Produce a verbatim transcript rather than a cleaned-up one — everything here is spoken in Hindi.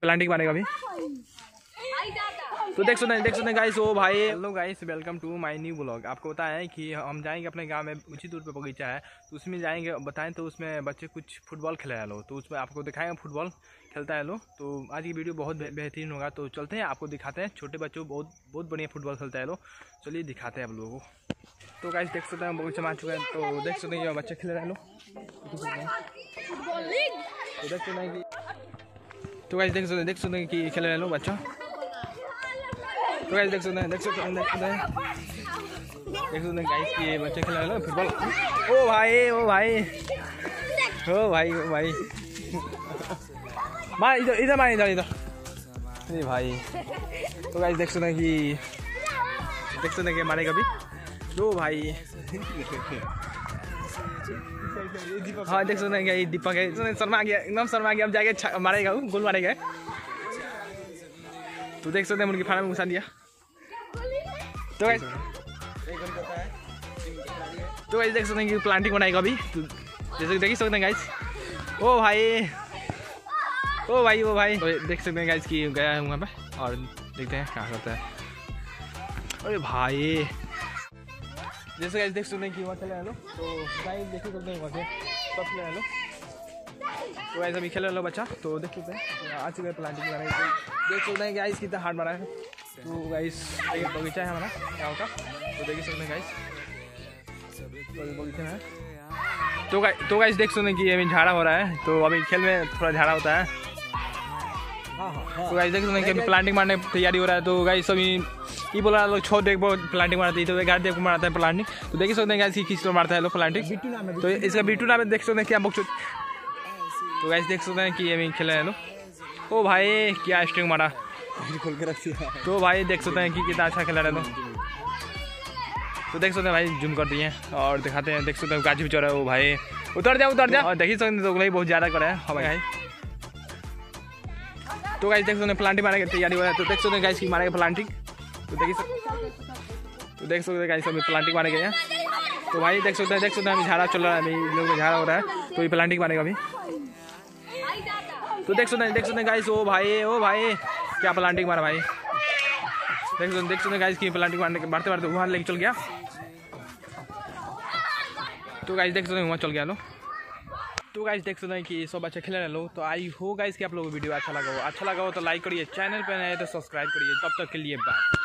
प्लांटिंग मारेगा अभी। तो देख सुने देख सुने गाइस, ओ भाई hello guys, welcome to my new blog. आपको पता है कि हम जाएंगे अपने गांव में, उसी दूर पे बगीचा है, तो उसमें जाएंगे। बताएं तो उसमें बच्चे कुछ फुटबॉल खेला लो, तो उसमें आपको दिखाएंगे फुटबॉल खेलता है लो। तो आज की वीडियो बहुत बेहतरीन होगा, तो चलते हैं आपको दिखाते हैं। छोटे बच्चों बहुत बहुत बढ़िया फुटबॉल खेलता है लो, चलिए दिखाते हैं आप लोगों को। तो गाइस देख सकते हैं बगीचा में आ चुका है, तो देख सकते हैं बच्चे खेल रहे हैं लो। तो देख सकते हैं कि तो गाइस देख सकते देख सकते हैं कि खेल रहे हैं लो बच्चा। तो गाइस देख सकते हैं देख सकते हैं देख सकते हैं देख सकते हैं गाइस कि ये बच्चे खेल रहे हैं फुटबॉल। ओ भाई ओ भाई ओ भाई ओ भाई मार इधर इधर मार इधर इधर अरे भाई। तो गाइस देख सकते हैं कि देख सकते हैं कि मारेगा भी दो भाई। हाँ देख सकते हैं कि दीपक है, शर्मा गया एकदम शर्मा गया। अब जाके मारेगा गोल मारेगा। तो देख सकते हैं मुर्गी फार्म में घुसा दिया। तो गाइस तो गाइस देख सकते हैं कि प्लांटिंग बनाएगा अभी, तो जैसे देख सकते हैं गाइस। ओ भाई ओ भाई ओ भाई तो देख सकते हैं गाइस कि गया है वहाँ पे, और देखते हैं क्या करता है। अरे भाई जैसे गाइस देख सकते हैं कि वहाँ चले हैं लोग, तो गाइस देख सकते हैं वहाँ से सब खेल रहे लो। तो गाइस अभी खेल रहे लो बच्चा, तो देख सकते हैं आ चुके हैं प्लांटिंग बनाने। तो देख सकते हैं गाइस कितना हार्ड मारा है। तो गाइस ये बगीचा है हमारा गाँव का, तो देख सकते हैं गाइस बगीचा है। तो गाइस तो गाइस देख सकते हैं कि अभी झाड़ा हो रहा है, तो अभी खेल में थोड़ा झाड़ा होता है। तो गाइस देख सकते हैं कि अभी प्लांटिंग मारने की तैयारी हो रहा है। तो गाइस अभी ये बोला लोग छोड़ देख प्लांटिंग मारती है, तो ग्यारह देख को मारता है प्लांटिंग। तो देख सकते हैं गाइस किस तरह मारता है लोग प्लांटिंग। तो इसका बीटू नाम है, देख सकते हैं क्या बुक। तो गाइस देख सकते हैं कि अभी खेल रहे लोग। ओ भाई क्या स्ट्रिंग मारा खोल के रख दिया। तो भाई देख सकते हैं कि कितना अच्छा खेला रहे लोग। तो देख सकते हैं भाई जूम कर दिए और दिखाते हैं। देख सकते हैं गाजी भी चढ़ रहा है। वो भाई उतर जा उतर जा। और देख सकते हैं तो भाई बहुत ज़्यादा करे है भाई। तो गाइस देख सकते हैं प्लांटिंग मारने की तैयारी हो रहा है। तो देख सकते हैं गाइस की मारेगा प्लांटिंग। तो देखिए तो देख सकते हैं गाइस अभी प्लांटिंग मारे गए हैं। तो भाई देख सकते हैं देख सकते हैं अभी झाड़ा चल रहा है, अभी लोग में झाड़ा हो रहा है, तो ये प्लांटिंग मारेगा अभी। तो देख सकते हैं देख सकते हैं गाइस। ओ भाई ओ भाई क्या प्लांटिंग मारा भाई। देख सकते देख सकते हैं गाइस की प्लांटिंग मारने के मारते मारते वहाँ लेके चल गया। तो गाइस देख सकते हैं वहाँ चल गया लो। तो गाइस देख सकते हैं कि सब बच्चे खेल रहे हैं लोग। तो आई हो गाइस कि आप लोगों को वीडियो अच्छा लगा हो अच्छा लगा हो तो लाइक करिए, चैनल पे नए तो सब्सक्राइब करिए। तब तक के लिए बाय।